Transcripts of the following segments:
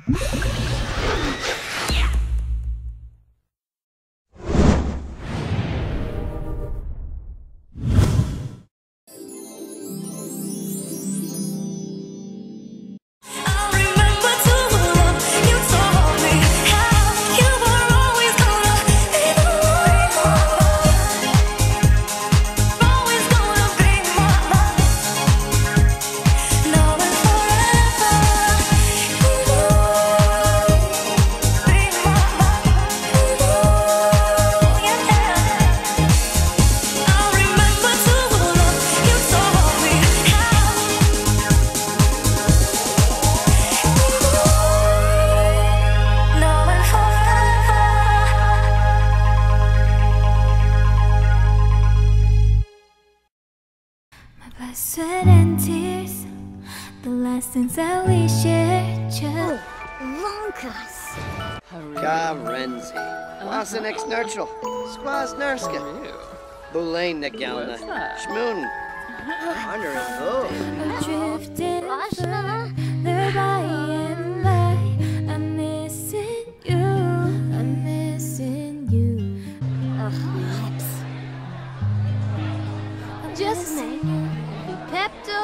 Sweat and tears, the last things that we shared. Lonkas. Karenzi. Wasen ex nurtural. Squaz nurska. Bulain nagalna. Schmoon. Honor and vote. Drifting there by and by. I'm missing you. I'm missing you. Lips. Just Pepto.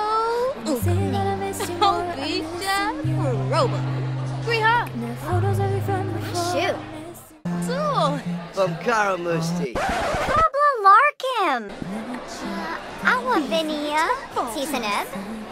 Bisha. Robo. Griha. Photos of you from Shoot. From Karamusti. Pablo Larkin. Awa Vinia. Tisanev.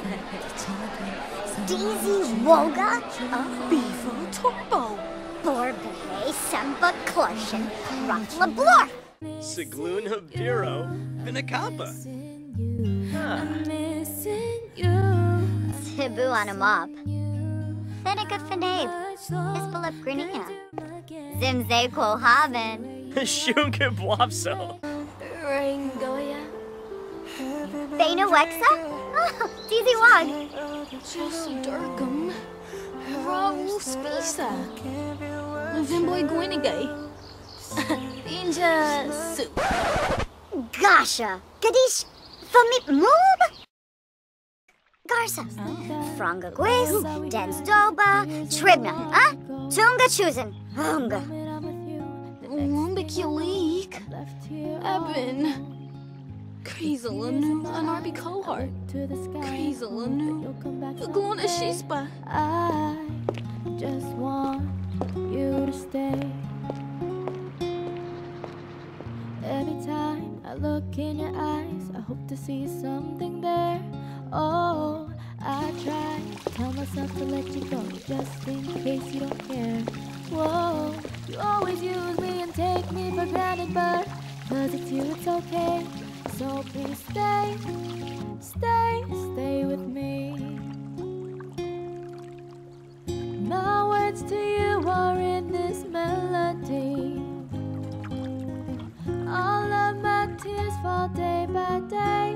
Daisy Woga. Beefo Turbo. Borbe Semba Klorshin. Rafla Blor. Sigloon Habiro. Vinakapa. I'm missing you. Tibu on a mop. Seneca Finave. Hisbalip Grinia. Zimze Quohaven. Shunka Blopso. Rangoya. Bana Wexa? Dizzy Wog. Just Durgum. Raul Spisa. Vimboy Gwinigay. Inja Soup. Gasha. Gadish. Famip Moob. Garza. Franga Gwis. Dens Doba. Tribna. Tunga Chusen. Hunga. Lumbiculeek. Eben. Kreezelin. An Arby cohort. Kreezelin. Gluna Shispa. I just want you to stay. Every time I look in your eyes, I hope to see something there. Oh, I try to tell myself to let you go, just in case you don't care. Whoa, you always use me and take me for granted, but cause it's you, it's okay. So please stay, stay, stay with me. My words to you are in this melody. All of my tears fall day by day.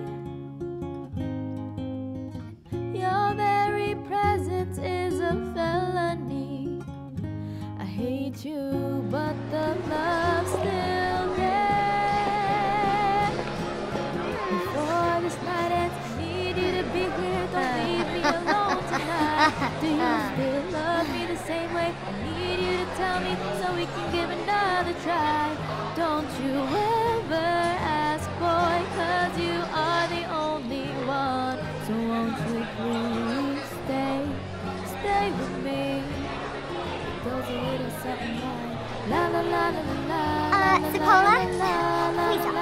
Your very presence is a felony. I hate you, but the love's still there. Before this night ends, I need you to be here. Don't leave me alone tonight. Do you still love me the same way? I need you to tell me so we can give another try. Don't you ever ask, boy, cause you are the only one. So won't you please stay, stay with me. It goes a little something like la la la la la la. Cipolla? Please stop.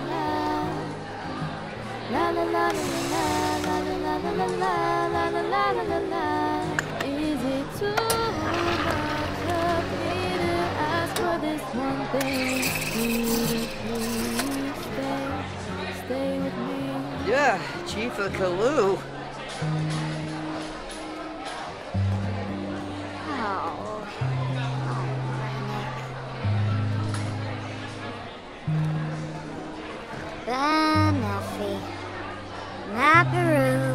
La la la la la la la la la la la la la la la. Is it too much of me to ask for this one thing? Please stay, stay with me. Yeah, Chief of Kalu. Banafi. Naperu.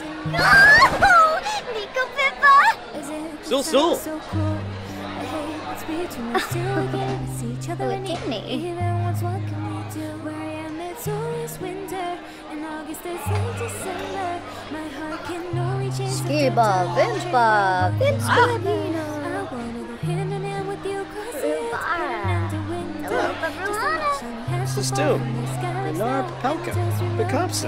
Oh! Nico Pippa! Sul. It's between us two again. We see each other in the even once. What can we do? Where I am, it's always winter. In August, it's late December. My heart can only change. Skiba, Vimpa, Vimpa. I wanna go hand in hand with you, 'cause it's coming into winter. It's the Stoom. Bernard Pelka. The Copsa.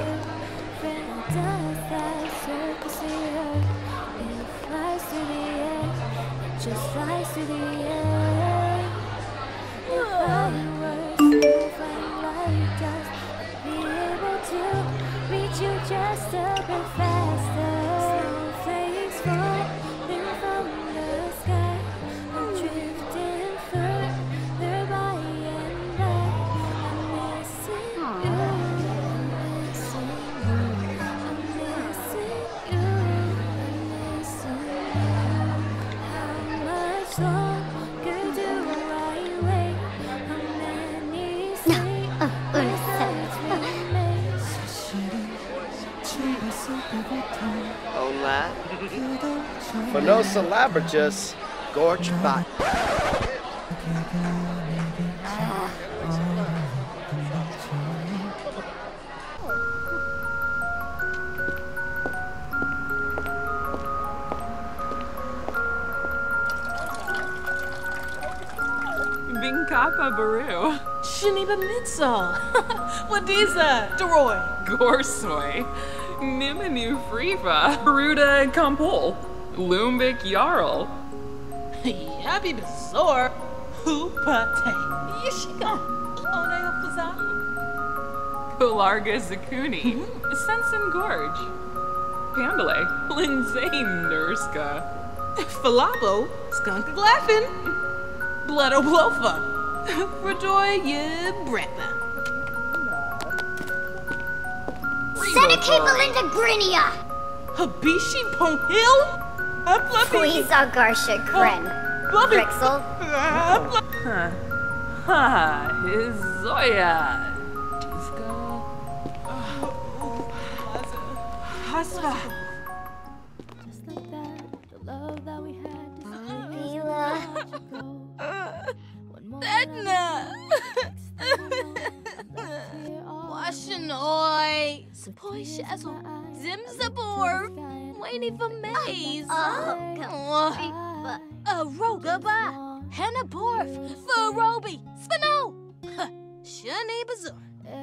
Just flies through the air. If fireworks flying like dust, I'd be able to reach you just a bit faster. Snowflakes falling from the sky, I'm drifting further by and by. I'm missing you, I'm missing you, I'm missing you, I'm missing you. Longer do I wait? How many mistakes we made? Hola. Fanosa labratus, gorge bot. Binkapa Baru. Shaniba Mitzel. Wadiza. Deroy. Gorsoy. Nimanu Friva. Ruda Kampol. Lumbik Jarl. Yabi Bazor. Hupate. Yishika. One Opazani. Kolarga Zakuni. Sensen Gorge. Pandale. Lindsay Nurska. Falabo. Skunk Glaffin. Bloodo Blofa. Radoy Brepa. Seneca Belinda Grinia. Habishi Ponghil. Quiza Garsha Kren. Grixel. Ha, his Zoya. Diska. Hasva. Just like that, the love that we had Vila. Edna. Washinoi. Spoy Shazzle. Zimzabor. Waiting for Maze. Rogaba. Hannah Borf. Farobi. Svano. Shani Bazor.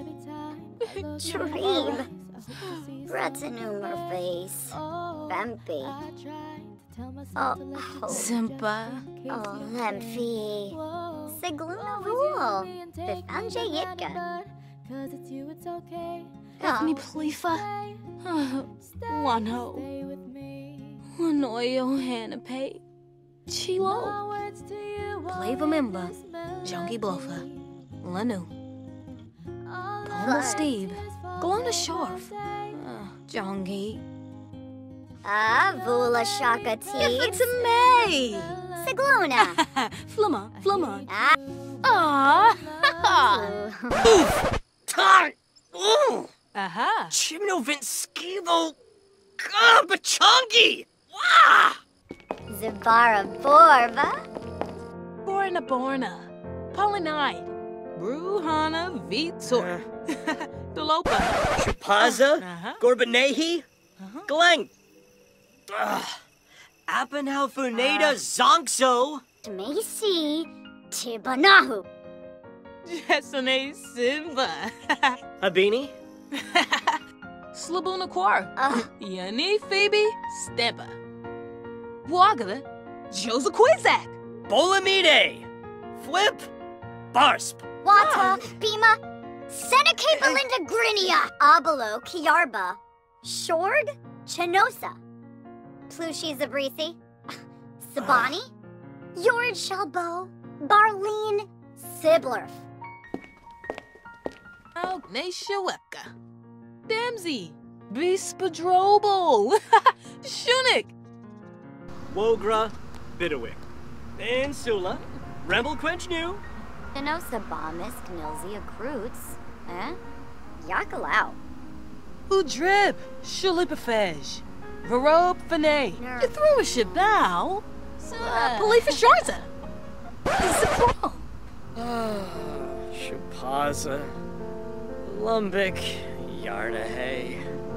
Dream. Retinumor face. Vampy. Simpa. Lemphi. Sigluna Rule. Bithanja Yitka. Ethni Plifa. Wano. Wanoyo Hannah Pay. Chilo. Plava Mimba. Junkie Blofa. Lanu. Palma Steve. Glona Sharf. Jongi. Vula Shaka Tea. It's a May. Sigluna. Flumma. Tar! Ooh! Aha. Chimnovint skivo! Bachongi! Wah! Zavara Borva. Borna. Polinide. Bruhana Vitor. Dolopa. Chupaza? Gorbanehi? Glenn! Apenhalfuneda Zonkso! Macy. Tibanahu. Jessane Simba. Habini? Slabuna Quar. Yani Phoebe Stempa. Wagada. Joseph Quizak. Bolamide! Flip! Barsp! Wata. Bima. Seneca Belinda Grinia. Abalo Kiarba. Shorg. Chenosa. Plushi Zabrisi. Sabani. Yord Shalbo. Barleen. Siblerf. Nashaweka. Damsey. Bispadrobel. Shunik. Wogra Bidawick. Insula. Rebel Quench New. Chenosa Bomis Knilzia Kroots. Yakalau. Udrib. Shulipafej. Varob Fanay. You threw a shabao. Polifa Sharza. Zipro. Shupaza. Lumbik. Yardahay.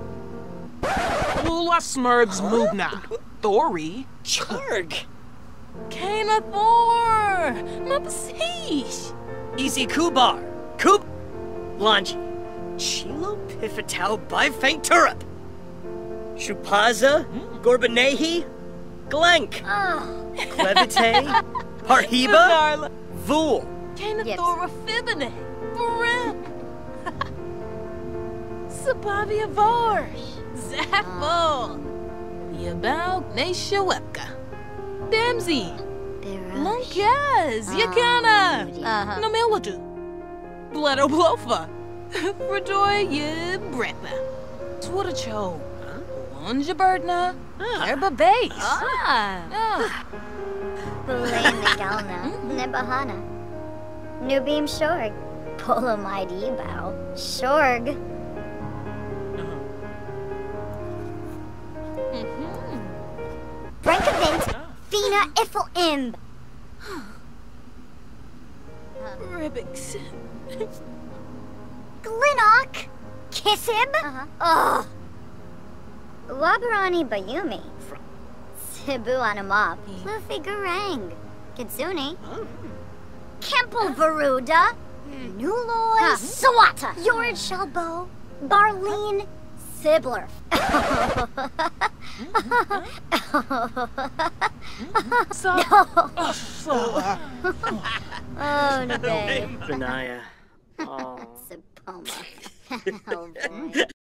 Lula Smurgs Mubna. Thori. Charg. Kana Thor. Mapasish. Easy Kubar. Kub. Lanji. Chilo Pifitao Bifang Turup. Shupaza. Gorbanehi. Glenk. Clevite. Parhiba. Vul. Kana Yes. Thora Fibine. Brim. Sabavia Varsh. Zaffel. Yabal Nashawepka. Damsy. Lunkaz. Yakana. Namiladu. Bledo Blofa. Radoy Yebretna. Swadacho. Unjaberdna. Erba Base. Bulain Galna. Nebahana. Nubim Shorg. Polamide Ebao. Shorg. Brankavint. Fina Ifel Imb. Ribbix. Glinnock. Kissib. Ugh. Wabarani Bayumi. Cebu Anamop. Luffy Garang. Kitsune. Kemple Varuda. Nuloy Sawata. Yord Shalbo. Barleen Sibler. Oh, no, babe. Benaya. Oh. Sapoma. Oh, boy.